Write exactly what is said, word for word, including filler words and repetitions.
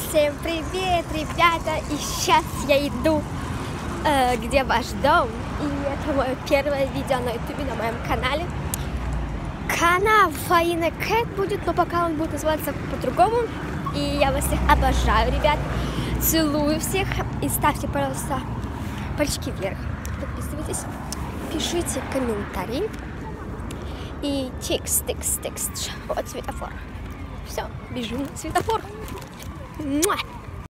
Всем привет, ребята! И сейчас я иду, э, где ваш дом. И это мое первое видео на ютубе, на моем канале. Канал Фаина Кэт будет, но пока он будет называться по-другому. И я вас всех обожаю, ребят. Целую всех. И ставьте, пожалуйста, пальчики вверх. Подписывайтесь, пишите комментарии. И текст, текст, текст. Вот светофор. Все, бежим на светофор. Муа!